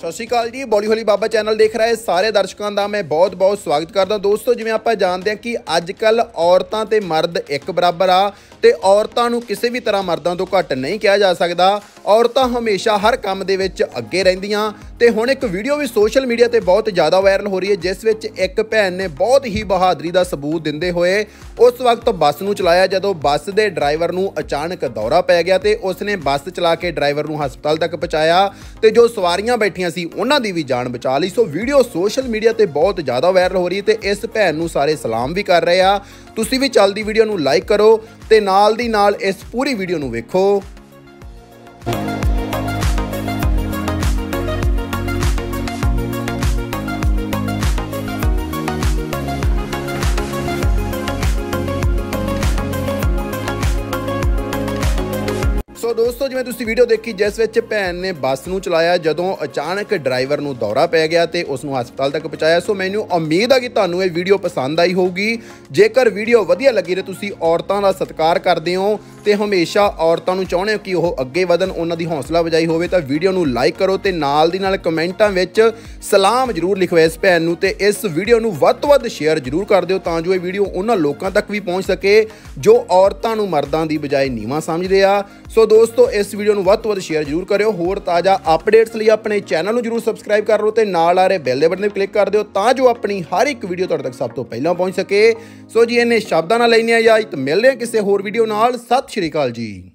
ਸਤਿ ਸ਼੍ਰੀ ਅਕਾਲ ਜੀ। ਬੋਲੀ ਹੋਲੀ ਬਾਬਾ ਚੈਨਲ ਦੇਖ ਰਹੇ ਸਾਰੇ ਦਰਸ਼ਕਾਂ ਦਾ ਮੈਂ ਬਹੁਤ-ਬਹੁਤ ਸਵਾਗਤ ਕਰਦਾ। ਦੋਸਤੋ, ਜਿਵੇਂ ਆਪਾਂ ਜਾਣਦੇ ਹਾਂ ਕਿ ਅੱਜ ਕੱਲ ਔਰਤਾਂ ਤੇ ਮਰਦ ਇੱਕ ਬਰਾਬਰ ਆ ਤੇ ਔਰਤਾਂ ਨੂੰ ਕਿਸੇ ਵੀ ਤਰ੍ਹਾਂ ਮਰਦਾਂ ਤੋਂ ਘੱਟ ਨਹੀਂ ਕਿਹਾ ਜਾ ਸਕਦਾ। ਔਰਤਾਂ ਹਮੇਸ਼ਾ ਹਰ ਕੰਮ ਦੇ ਵਿੱਚ ਅੱਗੇ ਰਹਿੰਦੀਆਂ ਤੇ ਹੁਣ ਇੱਕ ਵੀਡੀਓ ਵੀ ਸੋਸ਼ਲ ਮੀਡੀਆ ਤੇ ਬਹੁਤ ਜ਼ਿਆਦਾ ਵਾਇਰਲ ਹੋ ਰਹੀ ਹੈ, ਜਿਸ ਵਿੱਚ ਇੱਕ ਭੈਣ ਨੇ ਬਹੁਤ ਹੀ ਬਹਾਦਰੀ ਦਾ ਸਬੂਤ ਦਿੰਦੇ ਹੋਏ ਉਸ ਵਕਤ ਬੱਸ ਨੂੰ ਚਲਾਇਆ ਜਦੋਂ ਬੱਸ ਦੇ ਡਰਾਈਵਰ ਨੂੰ ਅਚਾਨਕ ਦੌਰਾ ਪੈ ਗਿਆ ਤੇ ਉਸਨੇ ਬੱਸ ਚਲਾ ਕੇ ਡਰਾਈਵਰ ਨੂੰ ਹਸਪਤਾਲ ਤੱਕ ਪਹੁੰਚਾਇਆ ਤੇ ਜੋ ਸਵਾਰੀਆਂ ਬੈਠੀਆਂ ਸੀ ਉਹਨਾਂ ਦੀ ਵੀ ਜਾਨ ਬਚਾ ਲਈ। ਸੋ ਵੀਡੀਓ ਸੋਸ਼ਲ ਮੀਡੀਆ ਤੇ ਬਹੁਤ ਜ਼ਿਆਦਾ ਵਾਇਰਲ ਹੋ ਰਹੀ ਹੈ ਤੇ ਇਸ ਭੈਣ ਨੂੰ ਸਾਰੇ ਸਲਾਮ ਵੀ ਕਰ ਰਹੇ ਆ। ਤੁਸੀਂ ਵੀ ਚੱਲਦੀ ਵੀਡੀਓ ਨੂੰ ਲਾਈਕ ਕਰੋ ਤੇ ਨਾਲ ਦੀ ਨਾਲ ਇਸ ਪੂਰੀ ਵੀਡੀਓ ਨੂੰ ਵੇਖੋ। ਸੋ ਦੋਸਤੋ, ਜਿਵੇਂ ਤੁਸੀਂ ਵੀਡੀਓ ਦੇਖੀ ਜਿਸ ਵਿੱਚ ਭੈਣ ਨੇ ਬੱਸ ਨੂੰ ਚਲਾਇਆ ਜਦੋਂ ਅਚਾਨਕ ਡਰਾਈਵਰ ਨੂੰ ਦੌਰਾ ਪੈ ਗਿਆ ਤੇ ਉਸ ਨੂੰ ਹਸਪਤਾਲ ਤੱਕ ਪਹੁੰਚਾਇਆ। ਸੋ ਮੈਨੂੰ ਉਮੀਦ ਆ ਕਿ ਤੁਹਾਨੂੰ ਇਹ ਵੀਡੀਓ ਪਸੰਦ ਆਈ ਹੋਊਗੀ। ਜੇਕਰ ਵੀਡੀਓ ਵਧੀਆ ਲੱਗੀ ਤੇ ਤੁਸੀਂ ਔਰਤਾਂ ਦਾ ਸਤਿਕਾਰ ਕਰਦੇ ਹੋ ਤੇ ਹਮੇਸ਼ਾ ਔਰਤਾਂ ਨੂੰ ਚਾਹੁੰਦੇ ਹੋ ਕਿ ਉਹ ਅੱਗੇ ਵਧਣ, ਉਹਨਾਂ ਦੀ ਹੌਸਲਾ ਅਫਜ਼ਾਈ ਹੋਵੇ ਤਾਂ ਵੀਡੀਓ ਨੂੰ ਲਾਈਕ ਕਰੋ ਤੇ ਨਾਲ ਦੀ ਨਾਲ ਕਮੈਂਟਾਂ ਵਿੱਚ ਸਲਾਮ ਜ਼ਰੂਰ ਲਿਖੋ ਇਸ ਭੈਣ ਨੂੰ ਤੇ ਇਸ ਵੀਡੀਓ ਨੂੰ ਵੱਧ ਤੋਂ ਵੱਧ ਸ਼ੇਅਰ ਜ਼ਰੂਰ ਕਰ ਦਿਓ ਤਾਂ ਜੋ ਇਹ ਵੀਡੀਓ ਉਹਨਾਂ ਲੋਕਾਂ ਤੱਕ ਵੀ ਪਹੁੰਚ ਸਕੇ ਜੋ ਔਰਤਾਂ ਨੂੰ ਮਰਦਾਂ ਦੀ ਬਜਾਏ ਨੀਵਾਂ ਸਮਝਦੇ ਆ। ਸੋ ਦੋਸਤੋ, ਇਸ ਵੀਡੀਓ ਨੂੰ ਵੱਧ ਤੋਂ ਵੱਧ ਸ਼ੇਅਰ ਜ਼ਰੂਰ ਕਰਿਓ। ਹੋਰ ਤਾਜ਼ਾ ਅਪਡੇਟਸ ਲਈ ਆਪਣੇ ਚੈਨਲ ਨੂੰ ਜ਼ਰੂਰ ਸਬਸਕ੍ਰਾਈਬ ਕਰ ਲਓ ਤੇ ਨਾਲ ਆ ਰਹੇ ਬੈਲ ਦੇ ਬਟਨ 'ਤੇ ਕਲਿੱਕ ਕਰ ਦਿਓ ਤਾਂ ਜੋ ਆਪਣੀ ਹਰ ਇੱਕ ਵੀਡੀਓ ਤੁਹਾਡੇ ਤੱਕ ਸਭ ਤੋਂ ਪਹਿਲਾਂ ਪਹੁੰਚ ਸਕੇ। ਸੋ ਜੀ, ਇਹਨੇ ਸ਼ਬਦਾਂ ਨਾਲ ਲੈਣੇ ਆ ਇਜਾਜ਼ਤ, ਮਿਲਦੇ ਹਾਂ ਕਿਸੇ ਹੋਰ ਵੀਡੀਓ ਨਾਲ। ਸਤਿ ਸ਼੍ਰੀ ਅਕਾਲ ਜੀ।